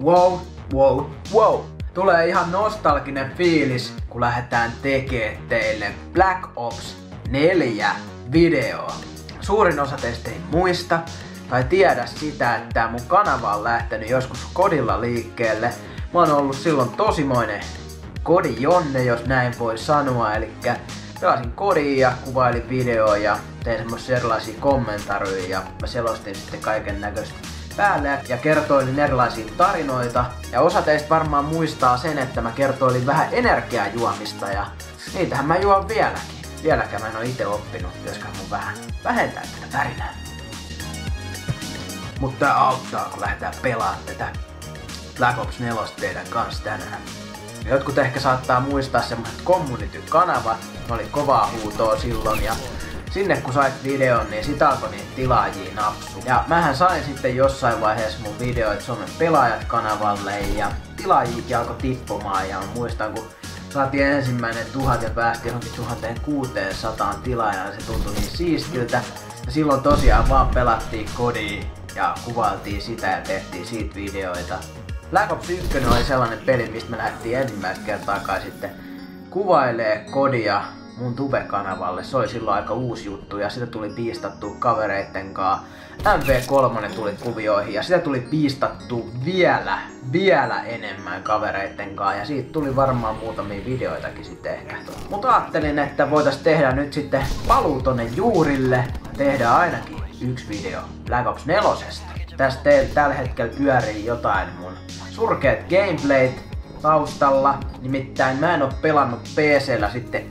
wow. Tulee ihan nostalginen fiilis, kun lähdetään tekemään teille Black Ops 4 videoa. Suurin osa teistä ei muista tai tiedä sitä, että mun kanava on lähtenyt joskus kodilla liikkeelle. Mä oon ollut silloin tosimoinen kodijonne, jos näin voi sanoa, elikkä pelasin kodiin ja kuvailin videoa ja tein semmosia erilaisia kommentaryjä ja mä selostin sitten kaiken näköistä päälle ja kertoilin erilaisia tarinoita. Ja osa teistä varmaan muistaa sen, että mä kertoilin vähän energiajuomista ja niitähän mä juon vieläkin. Vieläkään mä en oo ite oppinut, pitäisikö mun vähän vähentää tätä värinää. Mutta tää auttaa, kun lähdetään pelaamaan tätä Black Ops 4 teidän kanssa tänään. Jotkut ehkä saattaa muistaa semmoset Community-kanavat, ne oli kovaa huutoa silloin ja sinne kun sait videon, niin sit alkoi niitä tilaajia napsua. Ja mähän sain sitten jossain vaiheessa mun videoit Suomen pelaajat kanavalle ja tilaajiakin alkoi tippumaan ja muistan kun saatiin ensimmäinen 1000 ja päästiin johonkin 1600 tilaajaa ja se tuntui niin siistiltä. Ja silloin tosiaan vaan pelattiin kodia ja kuvailtiin sitä ja tehtiin siitä videoita. Black Ops 1 oli sellainen peli, mistä me lähdettiin ensimmäistä kertaa kai sitten kuvailee kodia mun Tube-kanavalle. Se oli silloin aika uusi juttu ja sitä tuli piistattua kavereitten kanssa. MV3 tuli kuvioihin ja sitä tuli piistattua vielä enemmän kavereitten kanssa ja siitä tuli varmaan muutamia videoitakin sitten ehkä. Mutta ajattelin, että voitais tehdä nyt sitten paluu tonne juurille. Tehdään ainakin yksi video Black Ops 4. Tästä teillä tällä hetkellä pyörii jotain mun surkeet gameplayt taustalla. Nimittäin mä en oo pelannut PC:llä sitten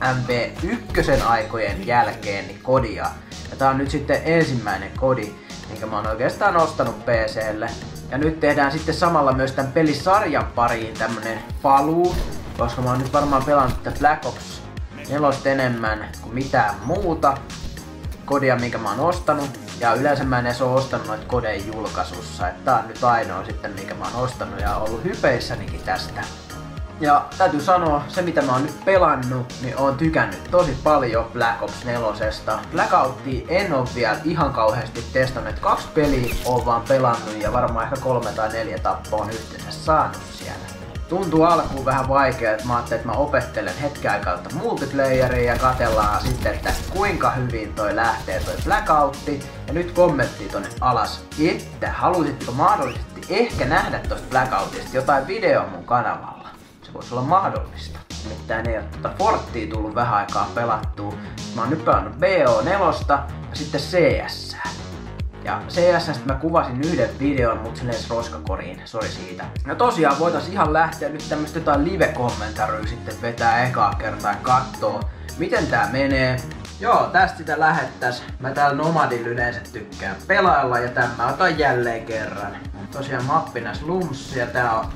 MV1 aikojen jälkeen niin kodia. Ja tää on nyt sitten ensimmäinen kodi, minkä mä oon oikeastaan ostanut PC:lle. Ja nyt tehdään sitten samalla myös tän pelisarjan pariin tämmönen paluu. Koska mä oon nyt varmaan pelannut tätä Black Ops 4 enemmän kuin mitään muuta kodia, minkä mä oon ostanut. Ja yleensä mä en edes oo ostanut noita kodeja julkaisussa. Että tää on nyt ainoa sitten, minkä mä oon ostanut ja ollut hypeissänikin tästä. Ja täytyy sanoa, se mitä mä oon nyt pelannut, niin oon tykännyt tosi paljon Black Ops 4. Blackoutia en oo vielä ihan kauheasti testannut. 2 peliä oon vaan pelannut ja varmaan ehkä 3 tai 4 tappoa on yhteensä saanut siellä. Tuntuu alkuun vähän vaikea, että mä ajattelin, että mä opettelen hetken aikaa multiplayeria ja katsellaan sitten, että kuinka hyvin toi lähtee toi Blackoutti. Ja nyt kommentti tonne alas, että haluaisitko mahdollisesti ehkä nähdä tosta Blackoutista jotain videoa mun kanavalla. Se voisi olla mahdollista. Nimittäin ei ole Forttia tullut vähän aikaa pelattua. Mä oon nyt pelannut BO4 ja sitten CS. Ja CS:stä mä kuvasin yhden videon, mut se lensi roskakoriin, sori siitä. No tosiaan voitais ihan lähteä nyt tämmöstä jotain live-kommentaryä sitten vetää ekaa kertaa ja kattoo, miten tää menee. Joo, tästä sitä lähettäis. Mä täällä Nomadilla yleensä tykkään pelailla ja tän mä otan jälleen kerran. Tosiaan mappina Slums ja tää on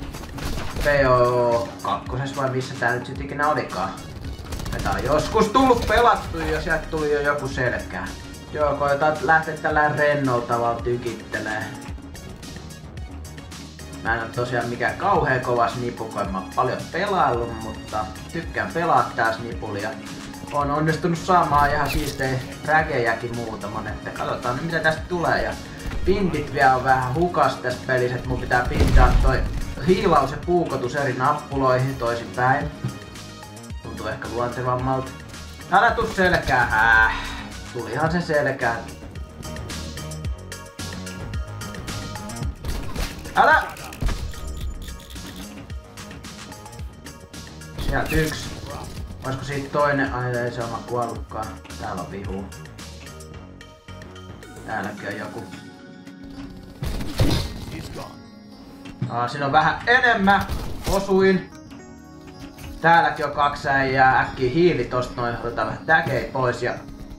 PO2 vai missä tää nyt sit ikinä olikaan. Ja tää on joskus tullut pelattu ja sieltä tuli jo joku selkää. Joo, koetaan lähteä tällä rennolla tavalla tykittelee. Mä en oo tosiaan mikään kauhea kova snippu, kun en mä oo paljon pelaillut, mutta tykkään pelaa tää snippulia. Oon onnistunut saamaan ihan siistejä räkejäkin muutaman, että katsotaan nyt mitä tästä tulee. Ja pintit vielä on vähän hukas tässä pelissä, että mun pitää pintaa toi hiilaus ja puukotus eri nappuloihin toisinpäin. Tuntuu ehkä luontevammalta. Älä tuu selkää. Tulihan se selkää. Älä! Sieltä yksi. Olisiko siitä toinen? Ai ei se oma kuollutkaan. Täällä on vihu. Täälläkin on joku. Siinä on vähän enemmän. Osuin. Täälläkin on 2 äijää. Äkkiä hiili tosta noin. Otetaan vähän täkei pois ja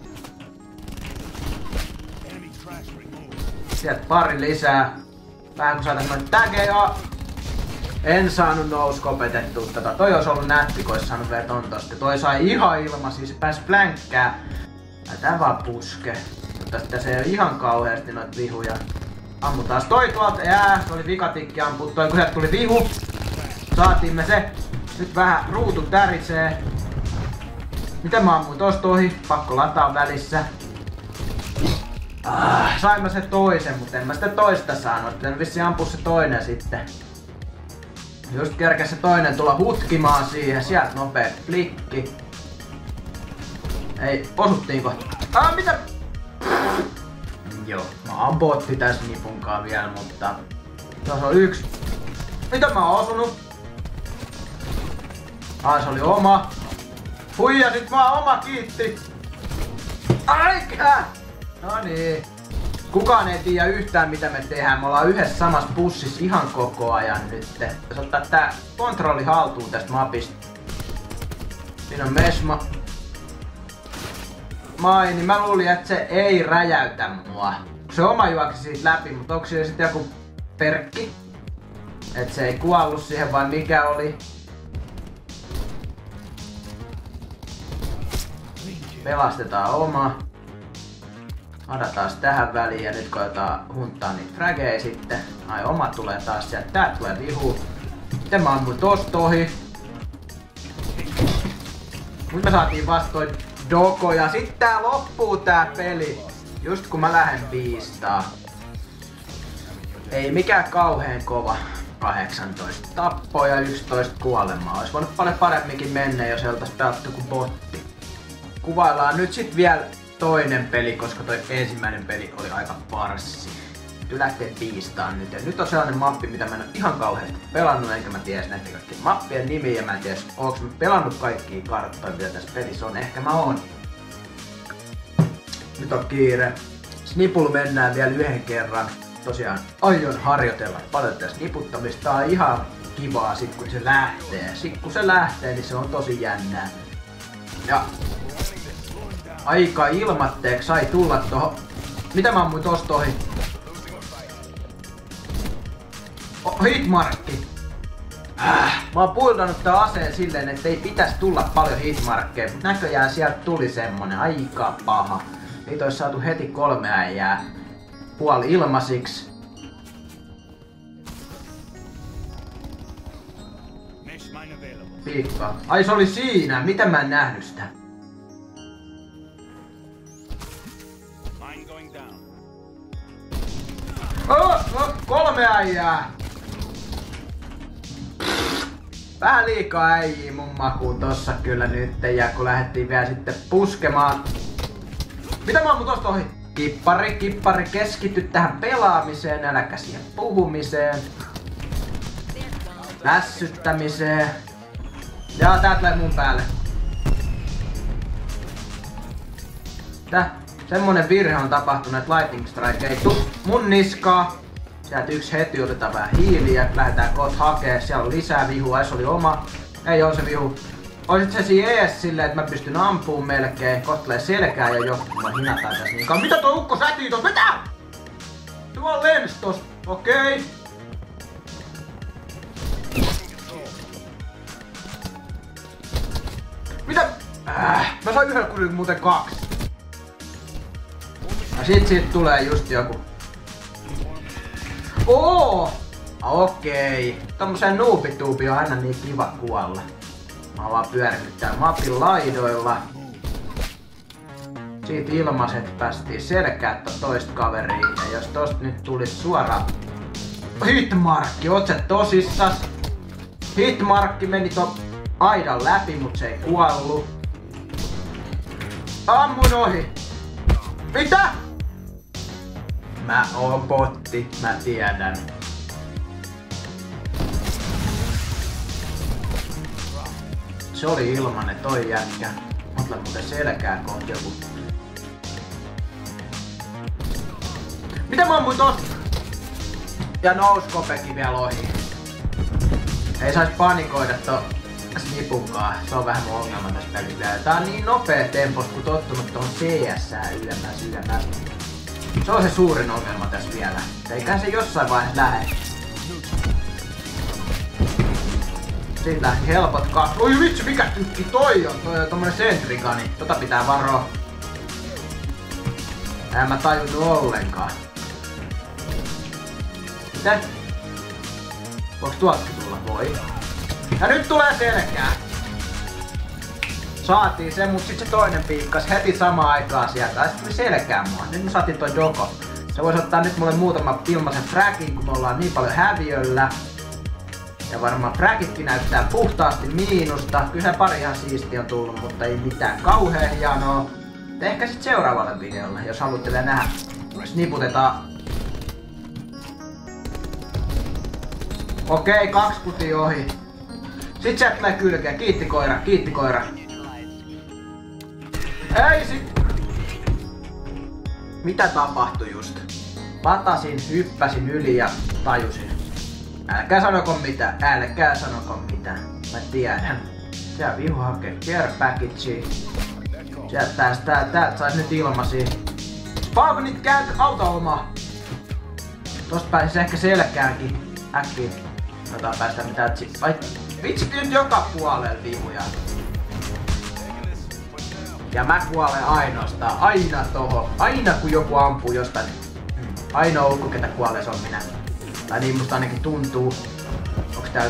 sieltä pari lisää. Vähän kun saatais noin täkejä. En saanut nouskopetettua tätä. Toi olisi ollut nätti, kun olisi saanut veton tosta. Toi sai ihan ilmaisia, se pääsi plänkkää. Tää vaan puske. Mutta sitten se ei ole ihan kauheasti noita vihuja. Ammutaan toi tuolta. Se oli vikatikki ampuu toi, kun sieltä tuli vihu. Saatiin me se. Nyt vähän ruutu tärisee. Miten mä ammuin tosta ohi? Pakko lataa välissä. Sain mä se toisen, mutta en mä sitä toista saanut. Pitänyt vissiin ampua se toinen sitten. Just kerkes se toinen tulla hutkimaan siihen. Sieltä nopea flikki. Ei, osuttiinko? Mitä? Joo, mä oon botti tässä nipunkaan vielä, mutta... Tässä on yksi. Mitä mä oon osunut? Se oli oma. Huija, sit mä oon oma, kiitti. Aikä! No niin. Kukaan ei tiedä yhtään mitä me tehdään. Me ollaan yhdessä samassa bussissa ihan koko ajan nyt. Jos ottaa tää kontrolli haltuun tästä mapista. Siinä on Mesma. Niin mä luulin, että se ei räjäytä mua. Se oma juoksi siitä läpi, mutta onko siellä sitten joku perkki? Et se ei kuollut siihen, vai mikä oli? Pelastetaan oma. Adataan tähän väliin ja nyt koetaan hunttaa niitä frageja sitten. Oma tulee taas sieltä. Tää tulee vihu. Miten mä ammuin tosta ohi? Nyt me saatiin vasta toi Doko ja sit tää loppuu tää peli. Just kun mä lähden piistaa. Ei mikään kauheen kova. 18 tappoa ja 11 kuolemaa. Ois voinut paljon paremminkin mennä, jos ei oltais pelattu kuin botti. Kuvaillaan nyt sit vielä toinen peli, koska toi ensimmäinen peli oli aika parssi. Nyt lähtee piistaan nyt. Ja nyt on sellainen mappi, mitä mä en oo ihan kauheasti pelannut, enkä mä tiedä näitä kaikkien mappien nimiä. Ja mä en tiedä, onko mä pelannut kaikkia karttoja, mitä tässä pelissä on. Ehkä mä oon. Nyt on kiire. Snipulla mennään vielä yhden kerran. Tosiaan aion harjoitella paljon tästä niputtamista. Tää on ihan kivaa sit kun se lähtee. Sit kun se lähtee, niin se on tosi jännää. Ja aika ilmatteeksi sai tulla tohon. Mitä mä ammuin tosta ohi? Hitmarkki! Mä oon puildannut tää aseen silleen, että ei pitäis tulla paljon hitmarkkeja, mutta näköjään sieltä tuli semmonen aika paha. Niitä ois saatu heti 3 äijää puoli ilmasiksi. Piikka. Ai se oli siinä! Miten mä en nähnyt sitä? 3 äijää! Vähän liikaa äijii mun makuun tossa kyllä nyt, ja kun lähdettiin vielä sitten puskemaan. Mitä mä ammun tosta ohi? Kippari, keskity tähän pelaamiseen, äläkä siihen puhumiseen. Lässyttämiseen. Ja tää tulee mun päälle. Semmonen virhe on tapahtunut, että Lightning Strike ei tuu mun niskaa. Sieltä yksi heti otetaan vähän hiiliä, lähdetään koot hakee. Siellä on lisää vihua, se oli oma. Ei oo se vihu. Oisit se siinä ees silleen, että mä pystyn ampuun melkein. Kohta tulee selkää ja joku, kun mä hinataan tässä niin kauan. Mitä toi ukko sätii tosta? Mitä? Tuo lens tosta. Okei. Mitä? Mä sain yhden kurin muuten 2. Ja sit siitä tulee just joku. Okei. Tommoseen noobituubiin on aina niin kiva kuolla. Mä oon vaan pyörinyt täällä mapin laidoilla. Siitä ilmaiset päästiin selkää toista kaveria. Ja jos tosta nyt tulis suoraan hitmarkki, oot sä tosissas? Hitmarkki meni ton aidan läpi, mut se ei kuollu. Ammun ohi. Mitä? Mä oon botti, mä tiedän. Se oli ilmanen toi jätkä. Ootla muuten selkää kohti joku. Mitä mä ammuin tosta? Ja nouskopekin vielä ohi. Ei sais panikoida snipunkaan. Se on vähän mun ongelma tässä pelissä. Tää on niin nopea tempos kun tottunut tohon CS-ää ylemmäs. Se on se suurin ongelma tässä vielä. Eiköhän se jossain vaiheessa lähe. Siitä lähti helpot kaksi. Oi vitsi, mikä tykki toi on? Toi on tommonen sentrikani. Tota pitää varoa. En mä tajunnut ollenkaan. Mitä? Voiko tuoltakin tulla? Voi. Ja nyt tulee selkää. Saatiin se, mut sit se toinen piikkas heti samaan aikaan sieltä. Ja sit tuli selkää mua. Nyt me saatiin toi Doko. Se voisi ottaa nyt mulle muutama ilmaisen fragin, kun me ollaan niin paljon häviöllä. Ja varmaan fragitkin näyttää puhtaasti miinusta. Kyllä se pari ihan siistiä on tullut, mutta ei mitään kauhean hienoa. Ehkä sit seuraavalle videolle, jos haluatte vielä nähdä. Sniputetaan. Okei, 2 kutia ohi. Sit sieltä tulee kylkeä. Kiitti koira, kiitti koira. Ei sit. Mitä tapahtui just? Latasin, hyppäsin yli ja tajusin. Älkää sanoko mitään, älkää sanoko mitään. Mä tiedän. Siellä vihu hakee care packagea. Täältä sais nyt ilmasi. Spawnit käyt auto-oma! Tosta pääsis ehkä selkäänkin. Äkkiä. Jotain päästä mitään vai vitsi nyt joka puolella vihuja. Ja mä kuolen ainoastaan. Aina toho. Aina kun joku ampuu jostain. Ainoa ulko ketä kuolee se on minä. Tai niin musta ainakin tuntuu. Onks täällä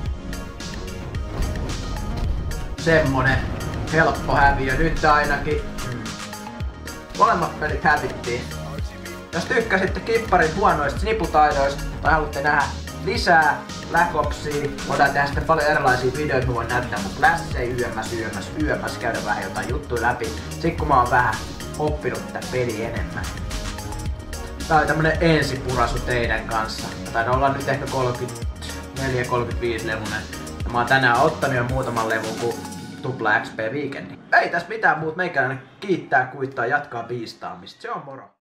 semmonen helppo häviö nyt ainakin. Molemmat pelit hävittiin. Jos tykkäsitte Kipparin huonoista sniputaidoista tai haluatte nähdä lisää Black Opsia, voidaan tehdä sitten paljon erilaisia videoita, voin näyttää mun lässejä yömässä, käydä vähän jotain juttuja läpi. Sit kun mä oon vähän oppinut tätä peliä enemmän. Tää oli tämmönen ensipurasu teidän kanssa. Taidan olla nyt ehkä 34-35 levunen. Ja mä oon tänään ottanut jo muutaman levun kuin Tupla XP Weekendi. Ei tässä mitään muut, meikäläinen kiittää, kuittaa, jatkaa biistaamista. Se on moro.